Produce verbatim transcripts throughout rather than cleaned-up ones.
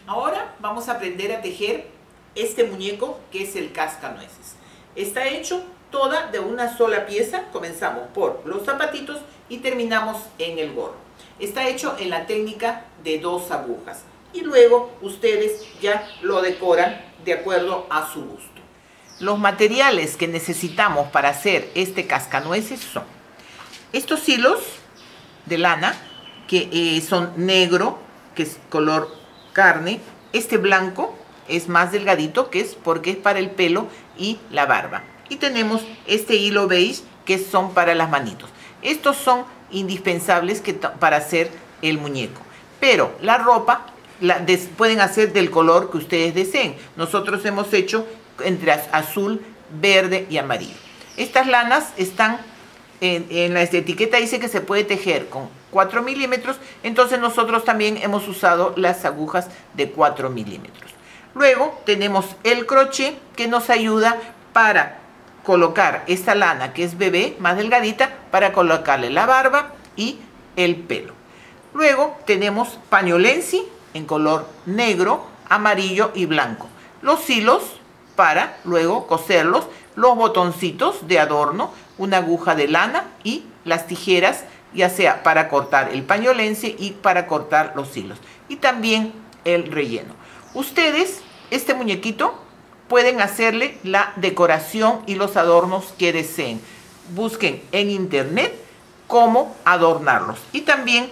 Ahora vamos a aprender a tejer este muñeco que es el cascanueces. Está hecho toda de una sola pieza. Comenzamos por los zapatitos y terminamos en el gorro. Está hecho en la técnica de dos agujas y luego ustedes ya lo decoran de acuerdo a su gusto. Los materiales que necesitamos para hacer este cascanueces son estos hilos de lana que eh, son negro, que es color carne. Este blanco es más delgadito, que es porque es para el pelo y la barba. Y tenemos este hilo beige que son para las manitos. Estos son indispensables que para hacer el muñeco. Pero la ropa la des, pueden hacer del color que ustedes deseen. Nosotros hemos hecho entre azul, verde y amarillo. Estas lanas están en, en la etiqueta, dice que se puede tejer con cuatro milímetros, entonces nosotros también hemos usado las agujas de cuatro milímetros. Luego tenemos el crochet que nos ayuda para colocar esta lana que es bebé, más delgadita, para colocarle la barba y el pelo. Luego tenemos pañolensi en color negro, amarillo y blanco. Los hilos para luego coserlos, los botoncitos de adorno, una aguja de lana y las tijeras, ya sea para cortar el pañolense y para cortar los hilos. Y también el relleno. Ustedes, este muñequito, pueden hacerle la decoración y los adornos que deseen. Busquen en internet cómo adornarlos. Y también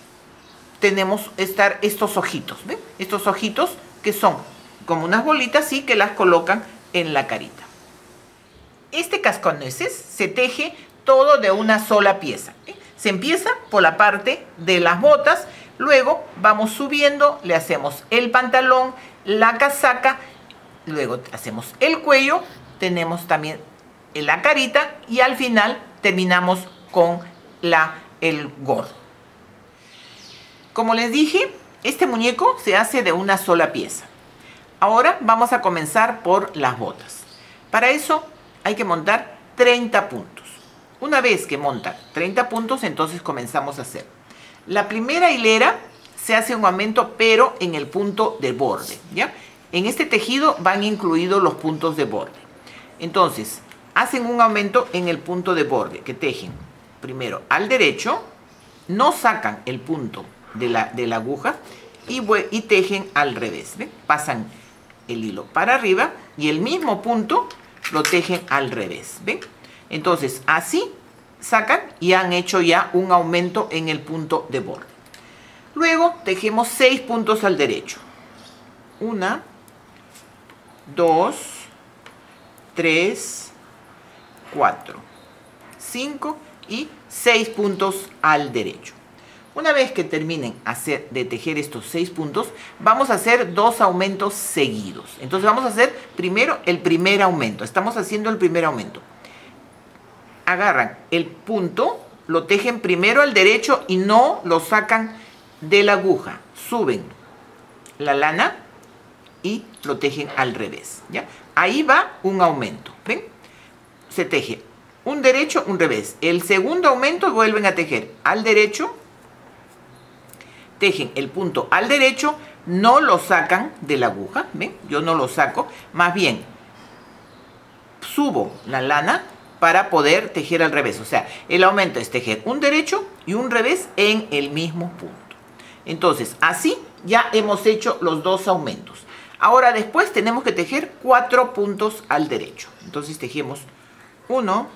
tenemos estar estos ojitos, ¿ven? Estos ojitos que son como unas bolitas y que las colocan en la carita. Este cascanueces se teje todo de una sola pieza. ¿eh? Se empieza por la parte de las botas, luego vamos subiendo, le hacemos el pantalón, la casaca, luego hacemos el cuello, tenemos también la carita y al final terminamos con la, el gorro. Como les dije, este muñeco se hace de una sola pieza. Ahora vamos a comenzar por las botas. Para eso hay que montar treinta puntos. Una vez que montan treinta puntos, entonces comenzamos a hacer. La primera hilera se hace un aumento, pero en el punto de borde, ¿ya? En este tejido van incluidos los puntos de borde. Entonces, hacen un aumento en el punto de borde, que tejen primero al derecho, no sacan el punto de la, de la aguja y, y tejen al revés, ¿ven? Pasan el hilo para arriba y el mismo punto lo tejen al revés, ¿ven? Entonces así sacan y han hecho ya un aumento en el punto de borde. Luego tejemos seis puntos al derecho. Una, dos, tres, cuatro, cinco y seis puntos al derecho. Una vez que terminen hacer, de tejer estos seis puntos, vamos a hacer dos aumentos seguidos. Entonces vamos a hacer primero el primer aumento. Estamos haciendo el primer aumento. Agarran el punto, lo tejen primero al derecho y no lo sacan de la aguja. Suben la lana y lo tejen al revés, ¿ya? Ahí va un aumento, ¿ven? Se teje un derecho, un revés. El segundo aumento vuelven a tejer al derecho, tejen el punto al derecho, no lo sacan de la aguja, ¿ven? Yo no lo saco, más bien subo la lana para poder tejer al revés. O sea, el aumento es tejer un derecho y un revés en el mismo punto. Entonces, así ya hemos hecho los dos aumentos. Ahora después tenemos que tejer cuatro puntos al derecho. Entonces tejemos uno,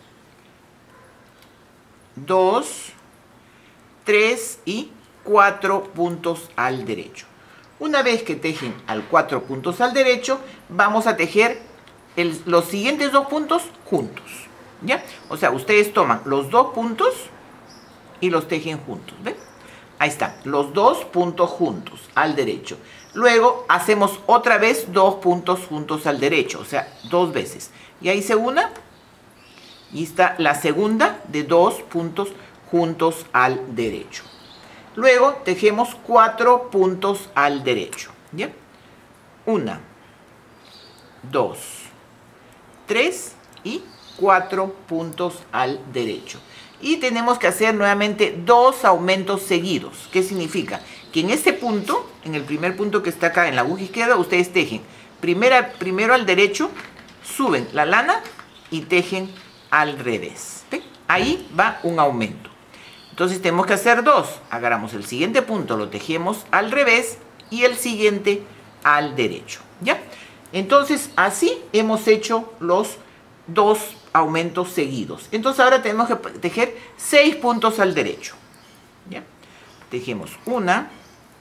dos, tres y cuatro puntos al derecho. Una vez que tejen al cuatro puntos al derecho, vamos a tejer el, los siguientes dos puntos juntos, ¿ya? O sea, ustedes toman los dos puntos y los tejen juntos, ¿ven? Ahí están, los dos puntos juntos al derecho. Luego hacemos otra vez dos puntos juntos al derecho, o sea, dos veces. Ya hice una y está la segunda de dos puntos juntos al derecho. Luego tejemos cuatro puntos al derecho, ¿ya? Una, dos, tres y cuatro puntos al derecho. Y tenemos que hacer nuevamente dos aumentos seguidos. ¿Qué significa? Que en este punto en el primer punto que está acá en la aguja izquierda, ustedes tejen primera, primero al derecho, suben la lana y tejen al revés. ¿Ven? Ahí va un aumento. Entonces tenemos que hacer dos. Agarramos el siguiente punto, lo tejemos al revés y el siguiente al derecho. ¿Ya? Entonces así hemos hecho los dos aumentos seguidos. Entonces ahora tenemos que tejer seis puntos al derecho. ¿Ya? Tejemos una,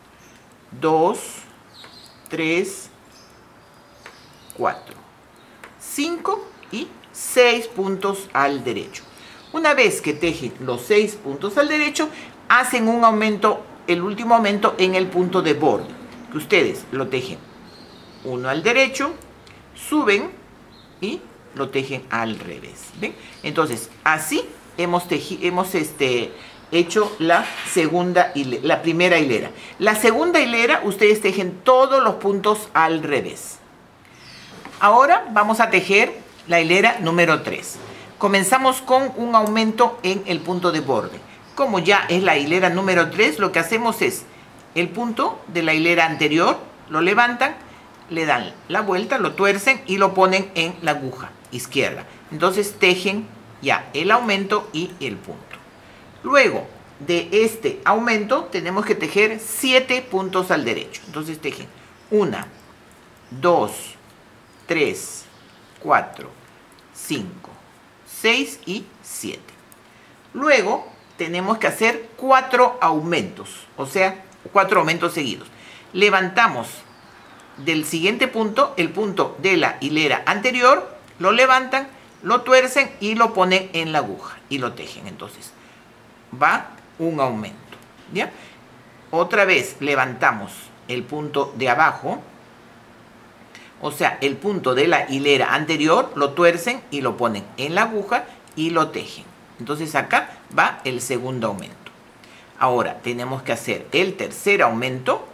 dos, tres, cuatro, cinco y seis puntos al derecho. Una vez que tejen los seis puntos al derecho, hacen un aumento, el último aumento en el punto de borde, que ustedes lo tejen uno al derecho, suben y lo tejen al revés. ¿Ven? Entonces, así hemos, teji, hemos este, hecho la, segunda hilera, la primera hilera. La segunda hilera, ustedes tejen todos los puntos al revés. Ahora vamos a tejer la hilera número tres. Comenzamos con un aumento en el punto de borde. Como ya es la hilera número tres, lo que hacemos es el punto de la hilera anterior, lo levantan, le dan la vuelta, lo tuercen y lo ponen en la aguja izquierda. Entonces tejen ya el aumento y el punto. Luego de este aumento tenemos que tejer siete puntos al derecho. Entonces tejen una, dos, tres, cuatro, cinco, seis y siete. Luego tenemos que hacer cuatro aumentos, o sea, cuatro aumentos seguidos. Levantamos del siguiente punto, el punto de la hilera anterior, lo levantan, lo tuercen y lo ponen en la aguja y lo tejen. Entonces va un aumento, ¿ya? Otra vez levantamos el punto de abajo, o sea, el punto de la hilera anterior, lo tuercen y lo ponen en la aguja y lo tejen. Entonces acá va el segundo aumento. Ahora tenemos que hacer el tercer aumento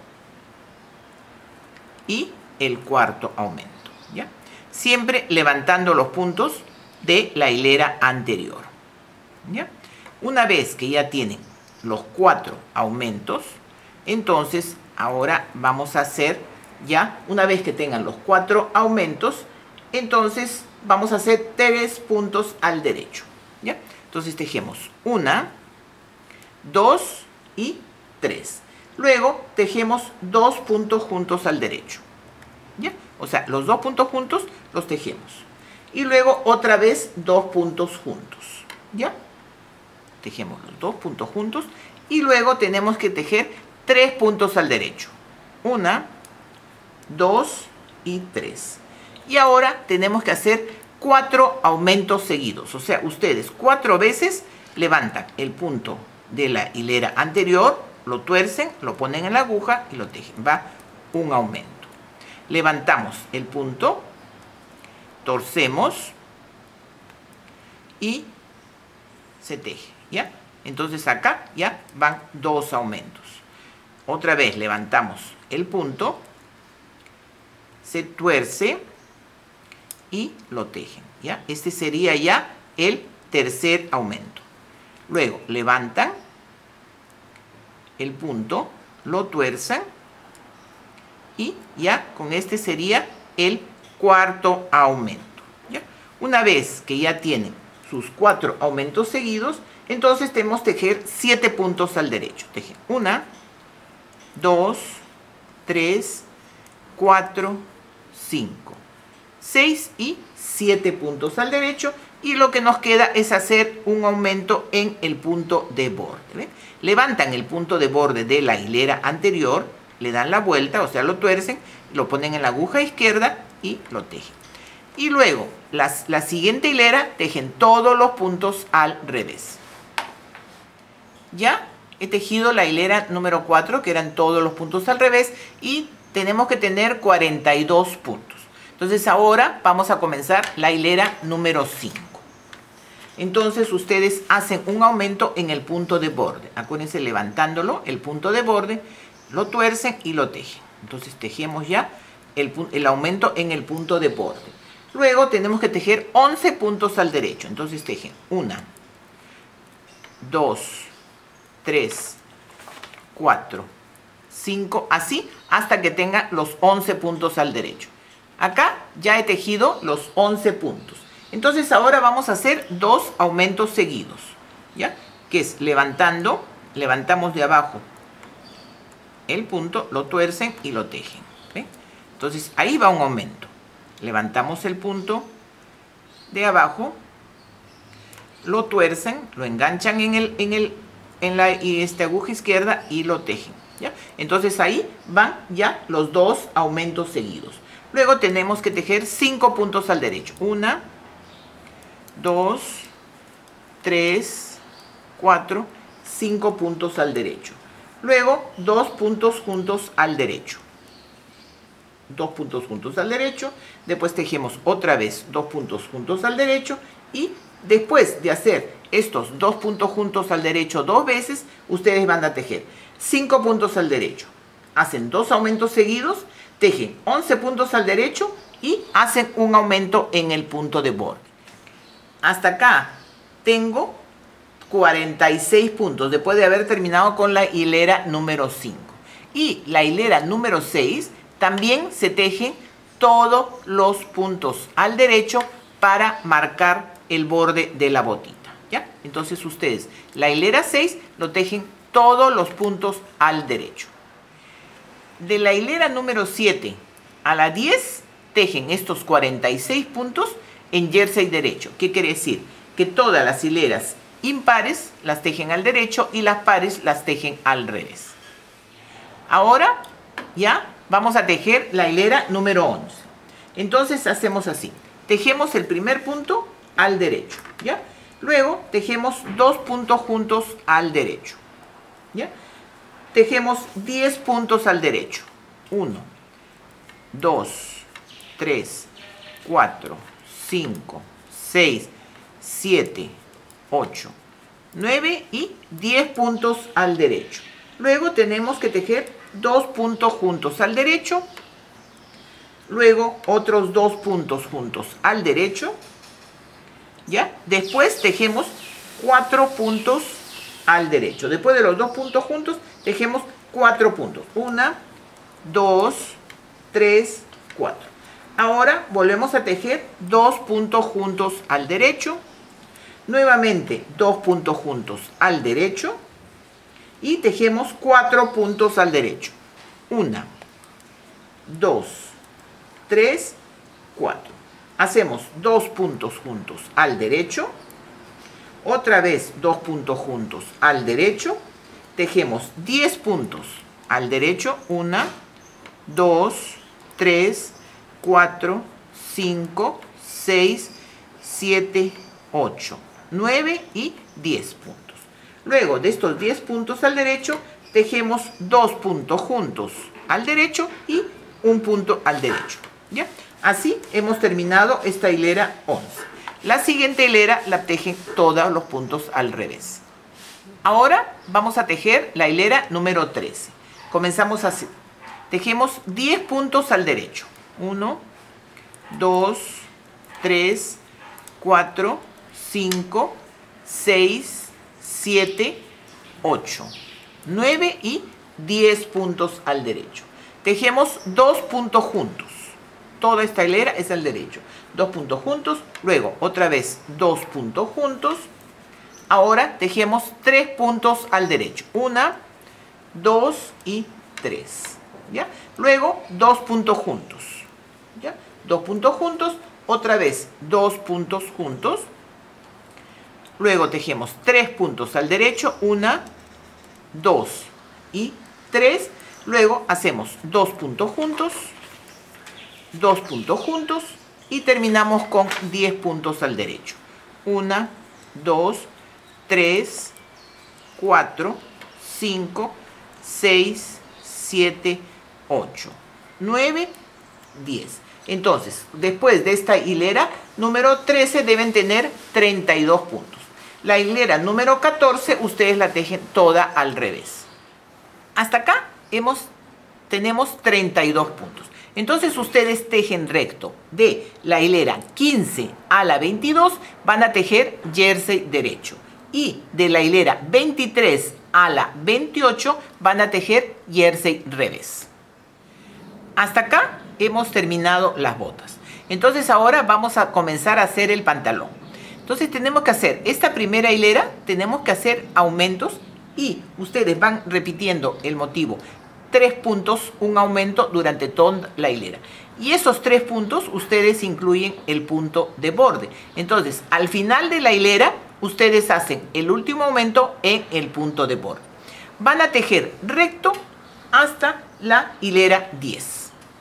y el cuarto aumento, ¿ya? Siempre levantando los puntos de la hilera anterior, ¿ya? Una vez que ya tienen los cuatro aumentos, entonces ahora vamos a hacer ya, una vez que tengan los cuatro aumentos, entonces vamos a hacer tres puntos al derecho, ¿ya? Entonces tejemos una, dos y tres. Luego tejemos dos puntos juntos al derecho, ¿ya? O sea, los dos puntos juntos los tejemos. Y luego otra vez dos puntos juntos, ¿ya? Tejemos los dos puntos juntos y luego tenemos que tejer tres puntos al derecho. Una, dos y tres. Y ahora tenemos que hacer cuatro aumentos seguidos. O sea, ustedes cuatro veces levantan el punto de la hilera anterior, lo tuercen, lo ponen en la aguja y lo tejen. Va un aumento. Levantamos el punto, torcemos y se teje, ¿ya? Entonces acá ya van dos aumentos. Otra vez levantamos el punto, se tuerce y lo tejen, ¿ya? Este sería ya el tercer aumento. Luego levantan el punto, lo tuerzan y ya con este sería el cuarto aumento, ¿ya? Una vez que ya tienen sus cuatro aumentos seguidos, entonces tenemos que tejer siete puntos al derecho. Tejen una, dos, tres, cuatro, cinco, seis y siete puntos al derecho. Y lo que nos queda es hacer un aumento en el punto de borde, ¿ven? Levantan el punto de borde de la hilera anterior, le dan la vuelta, o sea, lo tuercen, lo ponen en la aguja izquierda y lo tejen. Y luego, las, la siguiente hilera, tejen todos los puntos al revés. Ya he tejido la hilera número cuatro, que eran todos los puntos al revés, y tenemos que tener cuarenta y dos puntos. Entonces ahora vamos a comenzar la hilera número cinco. Entonces ustedes hacen un aumento en el punto de borde. Acuérdense, levantándolo, el punto de borde, lo tuercen y lo tejen. Entonces tejemos ya el, el aumento en el punto de borde. Luego tenemos que tejer once puntos al derecho. Entonces tejen una, dos, tres, cuatro, cinco, así hasta que tenga los once puntos al derecho. Acá ya he tejido los once puntos. Entonces ahora vamos a hacer dos aumentos seguidos, ¿ya? Que es levantando, levantamos de abajo el punto, lo tuercen y lo tejen, ¿ve? Entonces ahí va un aumento. Levantamos el punto de abajo, lo tuercen, lo enganchan en, el, en, el, en la y esta aguja izquierda y lo tejen, ¿ya? Entonces ahí van ya los dos aumentos seguidos. Luego tenemos que tejer cinco puntos al derecho. Una, dos, tres, cuatro, cinco puntos al derecho. Luego dos puntos juntos al derecho. Dos puntos juntos al derecho. Después tejemos otra vez dos puntos juntos al derecho. Y después de hacer estos dos puntos juntos al derecho dos veces, ustedes van a tejer cinco puntos al derecho. Hacen dos aumentos seguidos, tejen once puntos al derecho y hacen un aumento en el punto de borde. Hasta acá tengo cuarenta y seis puntos después de haber terminado con la hilera número cinco. Y la hilera número seis también se tejen todos los puntos al derecho para marcar el borde de la botita, ¿ya? Entonces ustedes, la hilera seis lo tejen todos los puntos al derecho. De la hilera número siete a la diez tejen estos cuarenta y seis puntos en jersey derecho. ¿Qué quiere decir? Que todas las hileras impares las tejen al derecho y las pares las tejen al revés. Ahora ya vamos a tejer la hilera número once. Entonces hacemos así. Tejemos el primer punto al derecho, ¿ya? Luego tejemos dos puntos juntos al derecho, ¿ya? Tejemos diez puntos al derecho. uno, dos, tres, cuatro, cinco, seis, siete, ocho, nueve y diez puntos al derecho. Luego tenemos que tejer dos puntos juntos al derecho. Luego otros dos puntos juntos al derecho, ¿ya? Después tejemos cuatro puntos al derecho. Después de los dos puntos juntos, tejemos cuatro puntos. Una, dos, tres, cuatro. Ahora volvemos a tejer dos puntos juntos al derecho. Nuevamente dos puntos juntos al derecho. Y tejemos cuatro puntos al derecho. Una, dos, tres, cuatro. Hacemos dos puntos juntos al derecho. Otra vez dos puntos juntos al derecho. Tejemos diez puntos al derecho. Una, dos, tres, cuatro, cinco, seis, siete, ocho, nueve y diez puntos. Luego de estos diez puntos al derecho, tejemos dos puntos juntos al derecho y un punto al derecho, ¿ya? Así hemos terminado esta hilera once. La siguiente hilera la tejen todos los puntos al revés. Ahora vamos a tejer la hilera número trece. Comenzamos así. Tejemos diez puntos al derecho. uno, dos, tres, cuatro, cinco, seis, siete, ocho, nueve y diez puntos al derecho. Tejemos dos puntos juntos. Toda esta hilera es al derecho. Dos puntos juntos, luego otra vez dos puntos juntos. Ahora tejemos tres puntos al derecho. Una, dos y tres. ¿Ya? Luego dos puntos juntos. ¿Ya? Dos puntos juntos, otra vez dos puntos juntos. Luego tejemos tres puntos al derecho. Una, dos y tres. Luego hacemos dos puntos juntos. Dos puntos juntos. Y terminamos con diez puntos al derecho. Una, dos, tres, cuatro, cinco, seis, siete, ocho, nueve, diez. Entonces, después de esta hilera número trece deben tener treinta y dos puntos. La hilera número catorce ustedes la tejen toda al revés. Hasta acá hemos, tenemos treinta y dos puntos. Entonces ustedes tejen recto. De la hilera quince a la veintidós van a tejer jersey derecho. Y de la hilera veintitrés a la veintiocho van a tejer jersey revés. Hasta acá hemos terminado las botas. Entonces ahora vamos a comenzar a hacer el pantalón. Entonces tenemos que hacer esta primera hilera, tenemos que hacer aumentos y ustedes van repitiendo el motivo. Tres puntos, un aumento durante toda la hilera. Y esos tres puntos ustedes incluyen el punto de borde. Entonces al final de la hilera ustedes hacen el último aumento en el punto de borde. Van a tejer recto hasta la hilera diez.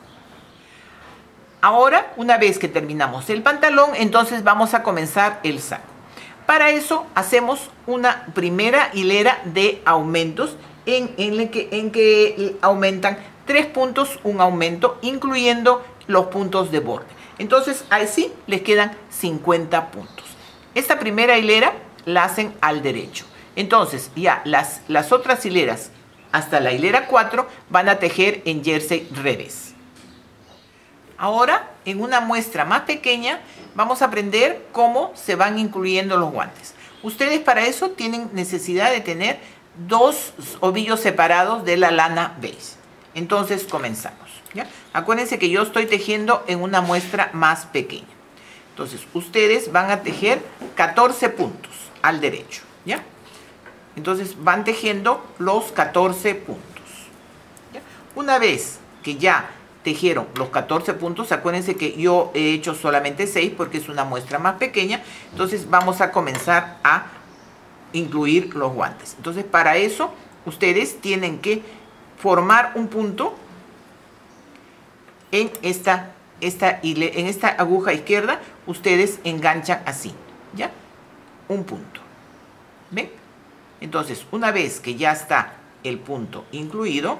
Ahora, una vez que terminamos el pantalón, entonces vamos a comenzar el saco. Para eso hacemos una primera hilera de aumentos en, en, el que, en que aumentan tres puntos, un aumento, incluyendo los puntos de borde. Entonces, así les quedan cincuenta puntos. Esta primera hilera la hacen al derecho. Entonces, ya las, las otras hileras hasta la hilera cuatro van a tejer en jersey revés. Ahora, en una muestra más pequeña, vamos a aprender cómo se van incluyendo los guantes. Ustedes para eso tienen necesidad de tener dos ovillos separados de la lana beige. Entonces, comenzamos, ¿ya? Acuérdense que yo estoy tejiendo en una muestra más pequeña. Entonces, ustedes van a tejer catorce puntos al derecho, ¿ya? Entonces, van tejiendo los catorce puntos, ¿ya? Una vez que ya tejieron los catorce puntos, acuérdense que yo he hecho solamente seis porque es una muestra más pequeña. Entonces vamos a comenzar a incluir los guantes. Entonces para eso ustedes tienen que formar un punto en esta, esta, en esta aguja izquierda. Ustedes enganchan así, ¿ya? Un punto, ¿ven? Entonces una vez que ya está el punto incluido,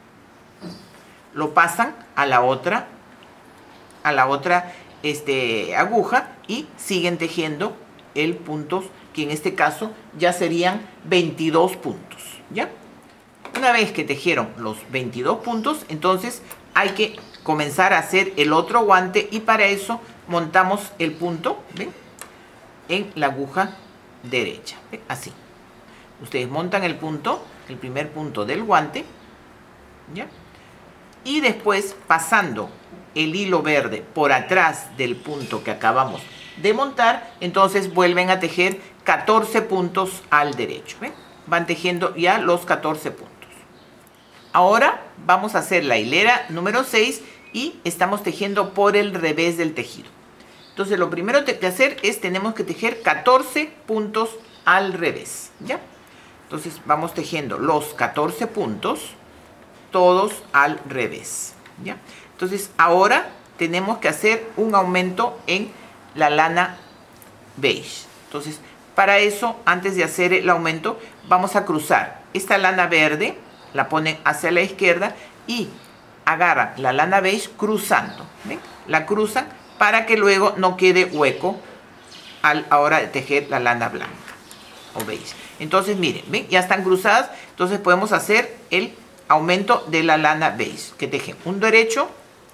lo pasan a la otra, a la otra este, aguja y siguen tejiendo el punto, que en este caso ya serían veintidós puntos, ¿ya? Una vez que tejieron los veintidós puntos, entonces hay que comenzar a hacer el otro guante y para eso montamos el punto, ¿ven? En la aguja derecha, ¿ven? Así. Ustedes montan el punto, el primer punto del guante, ¿ya? Y después pasando el hilo verde por atrás del punto que acabamos de montar, entonces vuelven a tejer catorce puntos al derecho, ¿ven? Van tejiendo ya los catorce puntos. Ahora vamos a hacer la hilera número seis y estamos tejiendo por el revés del tejido. Entonces lo primero que hacer es, tenemos que tejer catorce puntos al revés, ¿ya? Entonces vamos tejiendo los catorce puntos todos al revés, ¿ya? Entonces ahora tenemos que hacer un aumento en la lana beige. Entonces para eso, antes de hacer el aumento, vamos a cruzar esta lana verde, la ponen hacia la izquierda y agarran la lana beige cruzando, ¿ven? La cruzan para que luego no quede hueco a la hora de tejer la lana blanca o beige. Entonces miren, ¿ven? Ya están cruzadas, entonces podemos hacer el aumento de la lana beige, que tejen un derecho,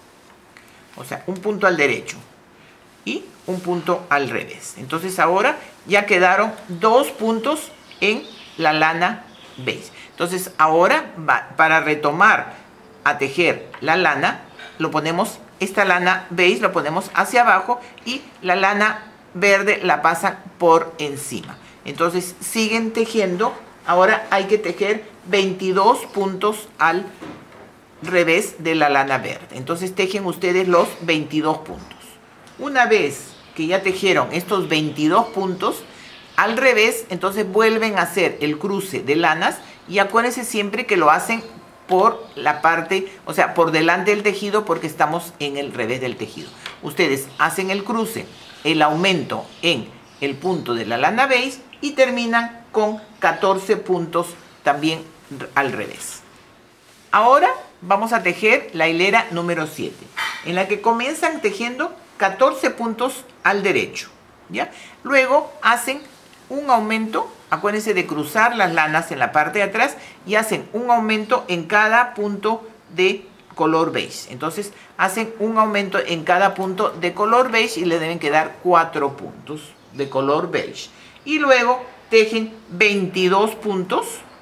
o sea, un punto al derecho y un punto al revés. Entonces ahora ya quedaron dos puntos en la lana beige. Entonces ahora va, para retomar a tejer la lana, lo ponemos, esta lana beige lo ponemos hacia abajo y la lana verde la pasan por encima. Entonces siguen tejiendo. Ahora hay que tejer veintidós puntos al revés de la lana verde. Entonces tejen ustedes los veintidós puntos. Una vez que ya tejieron estos veintidós puntos al revés, entonces vuelven a hacer el cruce de lanas y acuérdense siempre que lo hacen por la parte, o sea, por delante del tejido porque estamos en el revés del tejido. Ustedes hacen el cruce, el aumento en el punto de la lana beige y terminan con catorce puntos también al revés. Ahora vamos a tejer la hilera número siete, en la que comienzan tejiendo catorce puntos al derecho, ¿ya? Luego hacen un aumento, acuérdense de cruzar las lanas en la parte de atrás y hacen un aumento en cada punto de color beige. Entonces hacen un aumento en cada punto de color beige y le deben quedar cuatro puntos de color beige. Y luego tejen veintidós puntos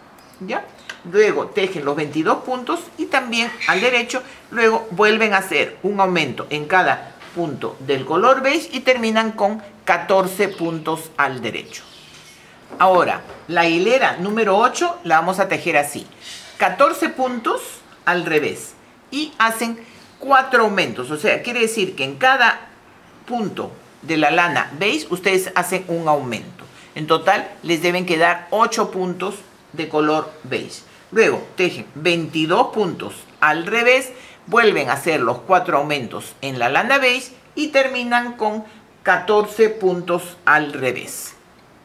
¿ya? Luego tejen los veintidós puntos y también al derecho. Luego vuelven a hacer un aumento en cada punto del color beige y terminan con catorce puntos al derecho. Ahora, la hilera número ocho la vamos a tejer así. catorce puntos al revés y hacen cuatro aumentos. O sea, quiere decir que en cada punto de la lana beige ustedes hacen un aumento. En total les deben quedar ocho puntos de color beige. Luego tejen veintidós puntos al revés, vuelven a hacer los cuatro aumentos en la lana beige y terminan con catorce puntos al revés.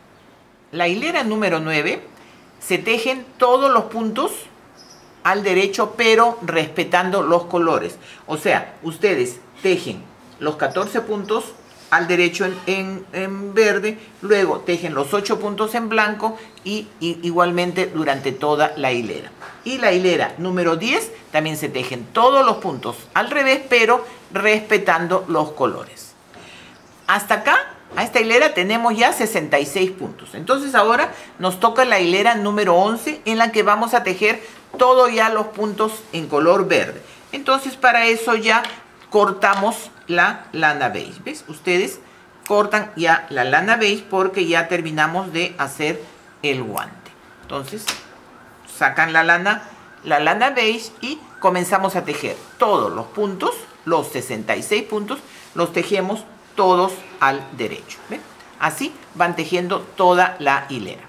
La hilera número nueve se tejen todos los puntos al derecho, pero respetando los colores. O sea, ustedes tejen los catorce puntos al derecho en, en, en verde, luego tejen los ocho puntos en blanco y, y igualmente durante toda la hilera. Y la hilera número diez también se tejen todos los puntos al revés, pero respetando los colores. Hasta acá, a esta hilera tenemos ya sesenta y seis puntos. Entonces ahora nos toca la hilera número once, en la que vamos a tejer todos ya los puntos en color verde. Entonces para eso ya cortamos la lana beige. ¿Ves? Ustedes cortan ya la lana beige porque ya terminamos de hacer el guante. Entonces sacan la lana, la lana beige y comenzamos a tejer todos los puntos, los sesenta y seis puntos, los tejemos todos al derecho. ¿Ven? Así van tejiendo toda la hilera.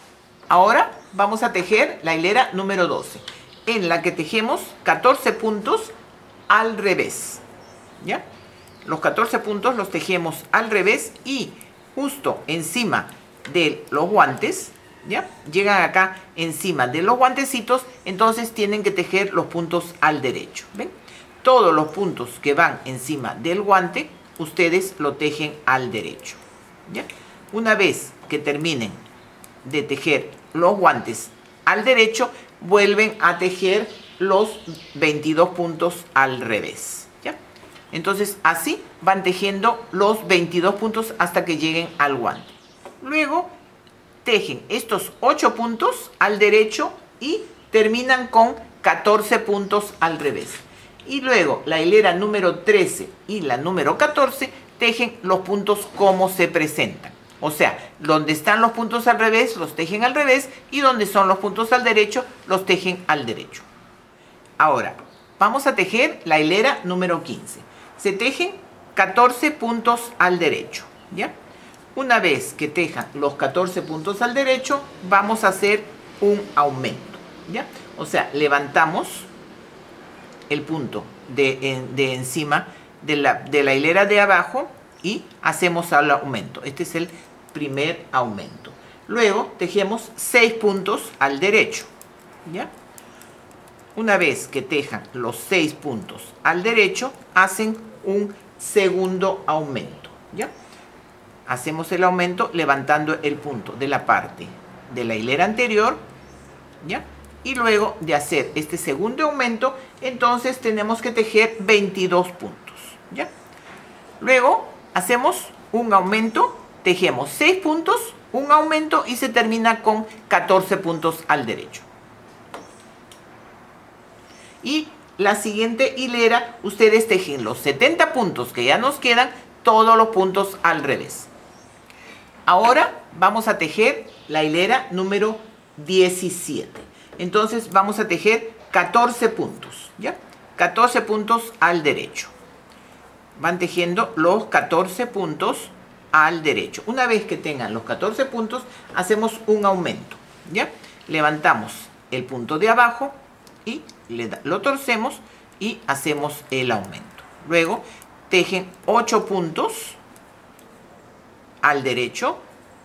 Ahora vamos a tejer la hilera número doce, en la que tejemos catorce puntos al revés. ¿Ya? Los catorce puntos los tejemos al revés y justo encima de los guantes, ¿ya? Llegan acá encima de los guantecitos, entonces tienen que tejer los puntos al derecho. ¿Ven? Todos los puntos que van encima del guante, ustedes lo tejen al derecho. ¿Ya? Una vez que terminen de tejer los guantes al derecho, vuelven a tejer los veintidós puntos al revés. ¿Ya? Entonces así van tejiendo los veintidós puntos hasta que lleguen al guante. Luego tejen estos ocho puntos al derecho y terminan con catorce puntos al revés. Y luego la hilera número trece y la número catorce tejen los puntos como se presentan. O sea, donde están los puntos al revés, los tejen al revés, y donde son los puntos al derecho, los tejen al derecho. Ahora, vamos a tejer la hilera número quince. Se tejen catorce puntos al derecho, ¿ya? Una vez que tejan los catorce puntos al derecho, vamos a hacer un aumento, ¿ya? O sea, levantamos el punto de, de encima de la, de la hilera de abajo y hacemos el aumento. Este es el primer aumento. Luego tejemos seis puntos al derecho, ¿ya? Una vez que tejan los seis puntos al derecho, hacen un segundo aumento, ¿ya? Hacemos el aumento levantando el punto de la parte de la hilera anterior, ¿ya? Y luego de hacer este segundo aumento, entonces tenemos que tejer veintidós puntos, ¿ya? Luego hacemos un aumento, tejemos seis puntos, un aumento y se termina con catorce puntos al derecho. Y la siguiente hilera, ustedes tejen los setenta puntos que ya nos quedan, todos los puntos al revés. Ahora vamos a tejer la hilera número diecisiete. Entonces vamos a tejer catorce puntos, ¿ya? catorce puntos al derecho. Van tejiendo los catorce puntos al derecho. Una vez que tengan los catorce puntos, hacemos un aumento, ¿ya? Levantamos el punto de abajo y le da, lo torcemos y hacemos el aumento. Luego tejen ocho puntos al derecho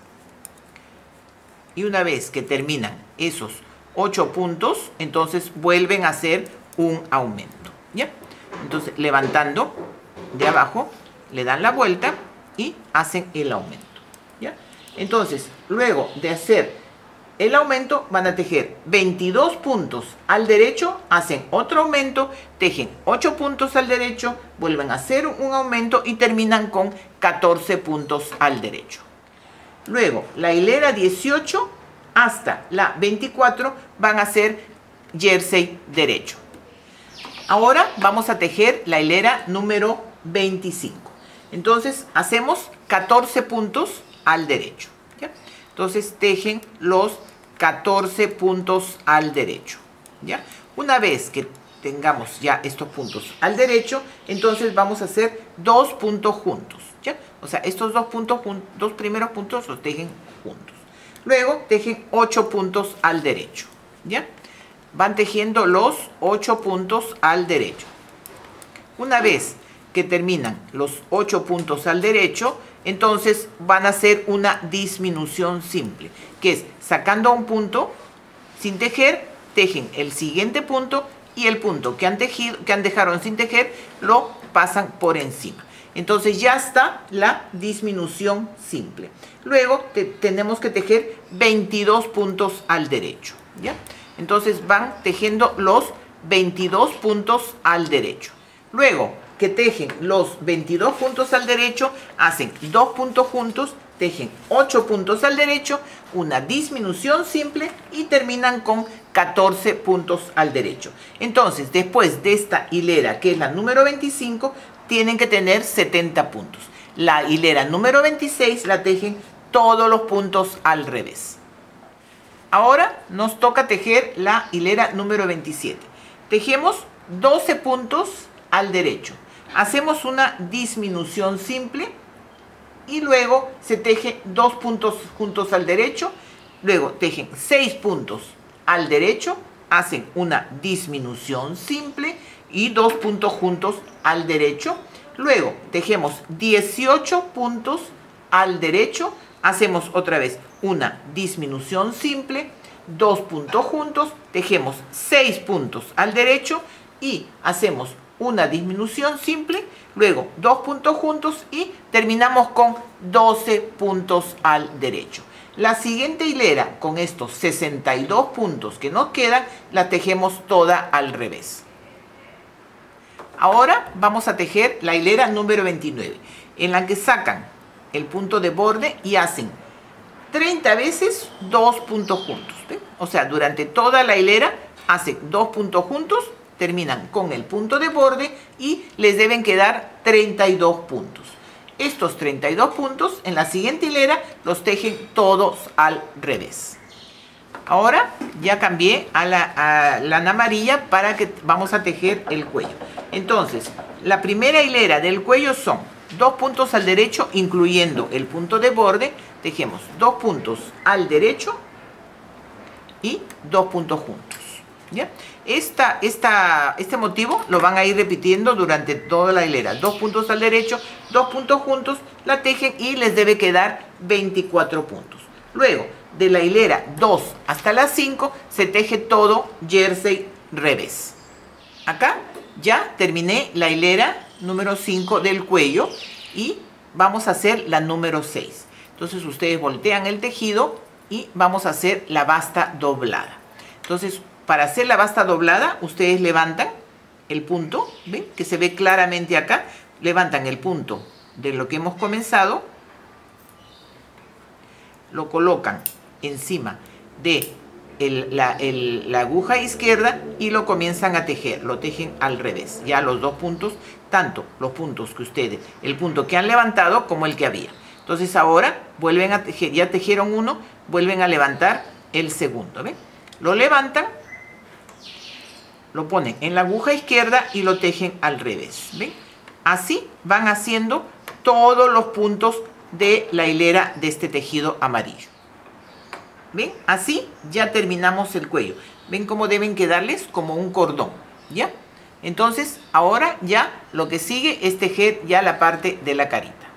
y una vez que terminan esos ocho puntos, entonces vuelven a hacer un aumento, ¿ya? Entonces levantando de abajo le dan la vuelta y hacen el aumento, ¿ya? Entonces luego de hacer el aumento van a tejer veintidós puntos al derecho, hacen otro aumento, tejen ocho puntos al derecho, vuelven a hacer un aumento y terminan con catorce puntos al derecho. Luego la hilera dieciocho hasta la veinticuatro van a ser jersey derecho. Ahora vamos a tejer la hilera número veinticinco. Entonces hacemos catorce puntos al derecho, ¿ya? Entonces tejen los catorce puntos al derecho, ¿ya? Una vez que tengamos ya estos puntos al derecho, entonces vamos a hacer dos puntos juntos, ¿ya? O sea, estos dos puntos, dos primeros puntos los tejen juntos. Luego tejen ocho puntos al derecho, ¿ya? Van tejiendo los ocho puntos al derecho. Una vez que terminan los ocho puntos al derecho, entonces van a hacer una disminución simple, que es sacando un punto sin tejer, tejen el siguiente punto y el punto que han tejido, que han dejado sin tejer, lo pasan por encima. Entonces ya está la disminución simple. Luego te, tenemos que tejer veintidós puntos al derecho, ¿ya? Entonces van tejiendo los veintidós puntos al derecho. Luego que tejen los veintidós puntos al derecho, hacen dos puntos juntos, tejen ocho puntos al derecho, una disminución simple y terminan con catorce puntos al derecho. Entonces, después de esta hilera, que es la número veinticinco, tienen que tener setenta puntos. La hilera número veintiséis la tejen todos los puntos al revés. Ahora nos toca tejer la hilera número veintisiete. Tejemos doce puntos al derecho. Hacemos una disminución simple y luego se teje dos puntos juntos al derecho. Luego tejen seis puntos al derecho, hacen una disminución simple y dos puntos juntos al derecho. Luego tejemos dieciocho puntos al derecho, hacemos otra vez una disminución simple, dos puntos juntos, tejemos seis puntos al derecho y hacemos una disminución simple, luego dos puntos juntos y terminamos con doce puntos al derecho. La siguiente hilera, con estos sesenta y dos puntos que nos quedan, la tejemos toda al revés. Ahora vamos a tejer la hilera número veintinueve, en la que sacan el punto de borde y hacen treinta veces dos puntos juntos, ¿sí? O sea, durante toda la hilera hacen dos puntos juntos, terminan con el punto de borde y les deben quedar treinta y dos puntos. Estos treinta y dos puntos en la siguiente hilera los tejen todos al revés. Ahora ya cambié a la a lana amarilla para que vamos a tejer el cuello. Entonces, la primera hilera del cuello son dos puntos al derecho, incluyendo el punto de borde. Tejemos dos puntos al derecho y dos puntos juntos, ¿ya? Esta, esta, este motivo lo van a ir repitiendo durante toda la hilera. Dos puntos al derecho, dos puntos juntos, la tejen y les debe quedar veinticuatro puntos. Luego, de la hilera dos hasta la cinco, se teje todo jersey revés. Acá ya terminé la hilera número cinco del cuello y vamos a hacer la número seis. Entonces ustedes voltean el tejido y vamos a hacer la basta doblada. Entonces, para hacer la basta doblada, ustedes levantan el punto, ¿ven? Que se ve claramente acá. Levantan el punto de lo que hemos comenzado, lo colocan encima de el, la, el, la aguja izquierda y lo comienzan a tejer. Lo tejen al revés. Ya los dos puntos, tanto los puntos que ustedes, el punto que han levantado como el que había. Entonces ahora vuelven a tejer, ya tejieron uno, vuelven a levantar el segundo, ¿ven? Lo levantan, lo ponen en la aguja izquierda y lo tejen al revés, ¿ven? Así van haciendo todos los puntos de la hilera de este tejido amarillo. ¿Ven? Así ya terminamos el cuello. ¿Ven cómo deben quedarles? Como un cordón, ¿ya? Entonces ahora ya lo que sigue es tejer ya la parte de la carita.